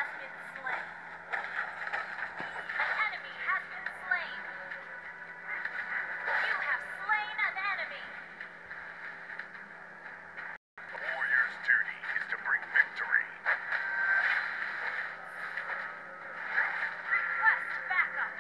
been slain. An enemy has been slain. You have slain an enemy. A warrior's duty is to bring victory. Request backup.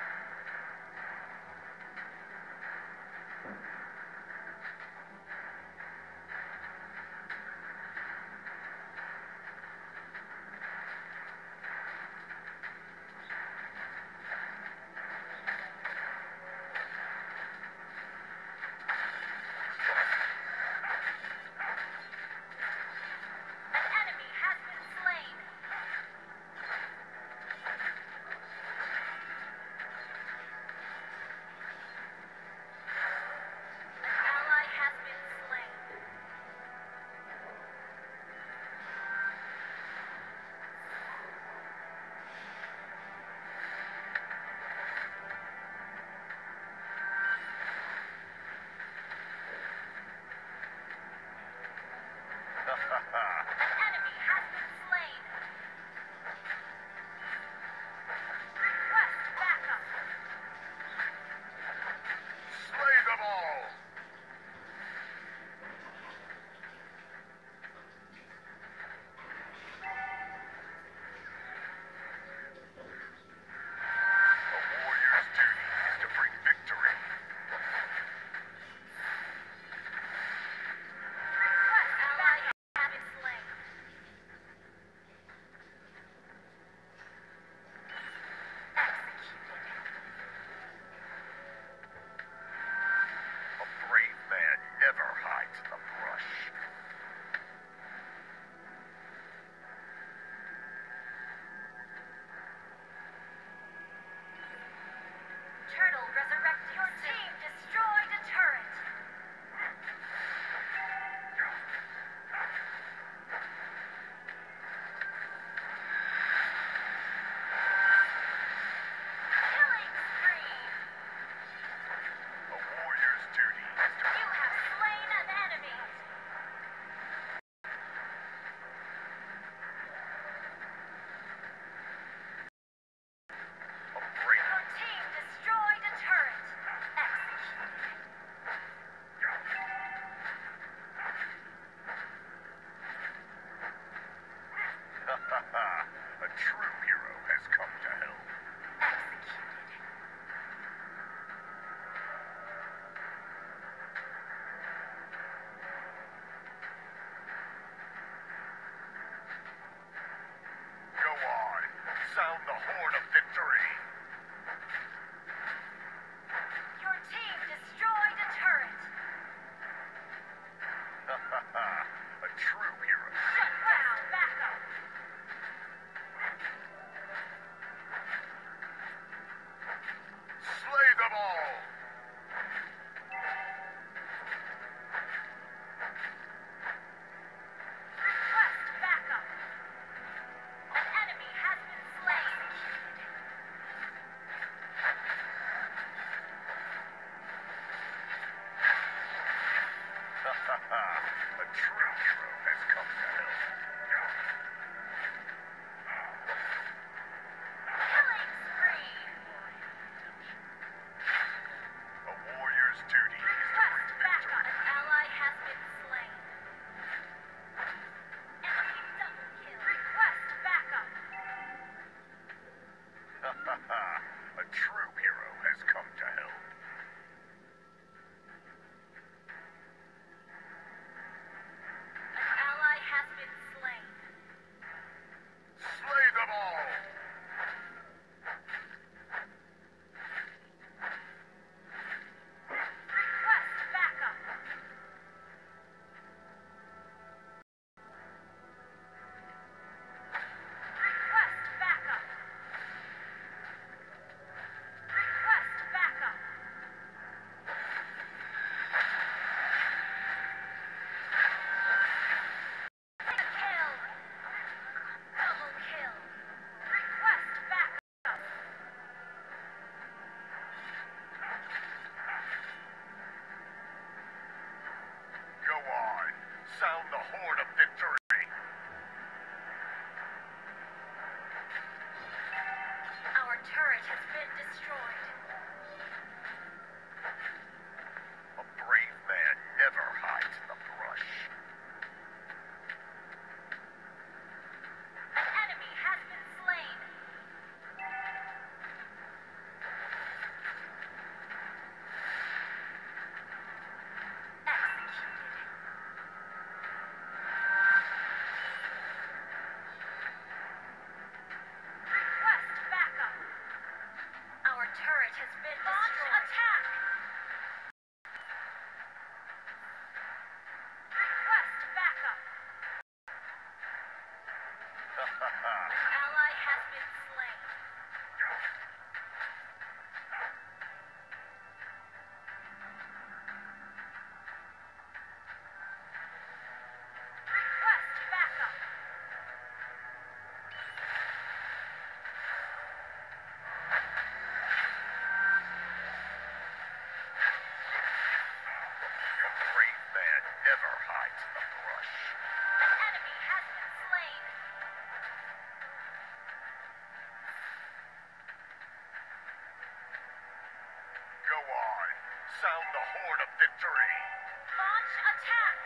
Sound the horn of victory. Launch attack!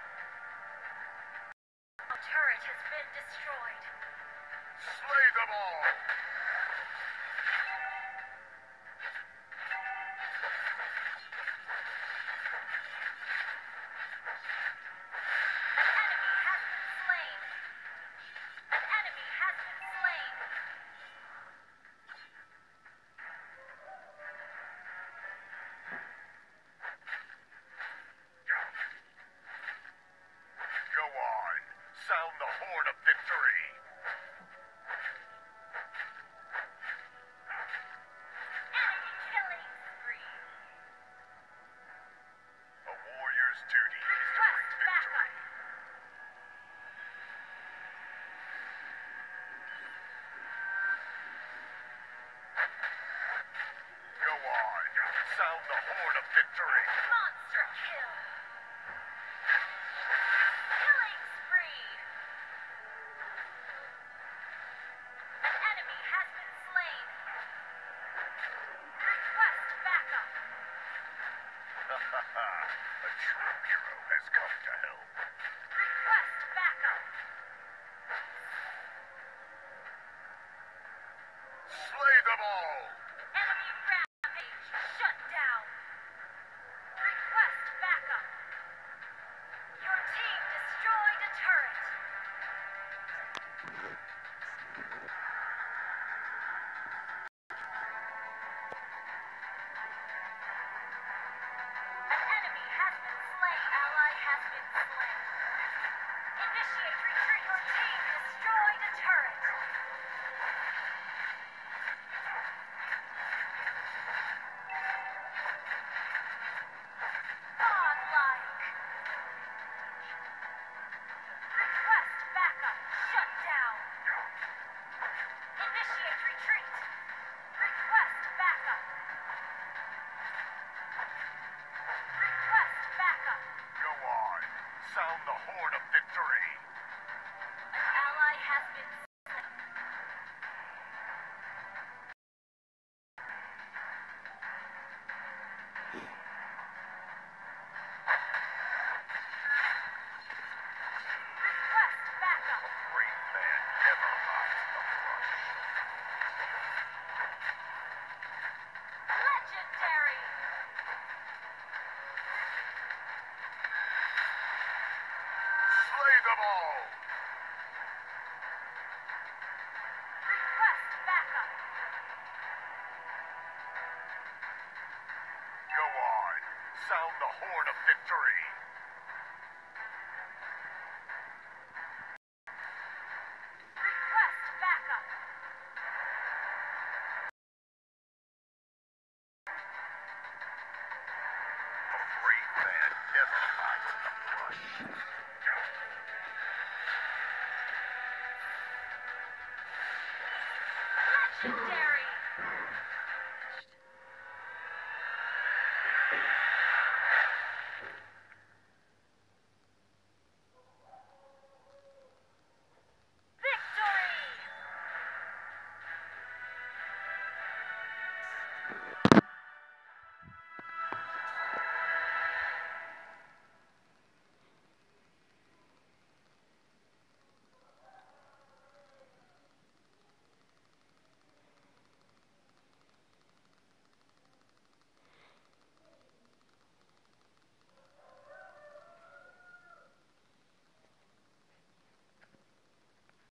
A turret has been destroyed. Slay them all. An enemy has been slain. An enemy has been slain. Go on. Sound the horn of victory. Enemy killing spree. A warrior's duty is to Request bring victory. backup. Go on. Sound the horn of victory. Monster kill. Killing spree. An enemy has been slain. Request backup. A true hero has come to help. Request backup. Slay them all. Enemy rampage shut down. Request backup. Your team destroyed a turret. An enemy has been slain. Ally has been slain. Initiate retreat. Your team destroyed a turret. Godlike. Request backup. Shut down. Initiate retreat. Request backup. Request backup. Go on. Sound the horn of victory. An ally has been slain. Request backup. Great man never hides the brush. Legendary. Slay them all. Request backup. Go on. Sound the horn of victory. Request backup. A brave man never hides the brush. Legendary.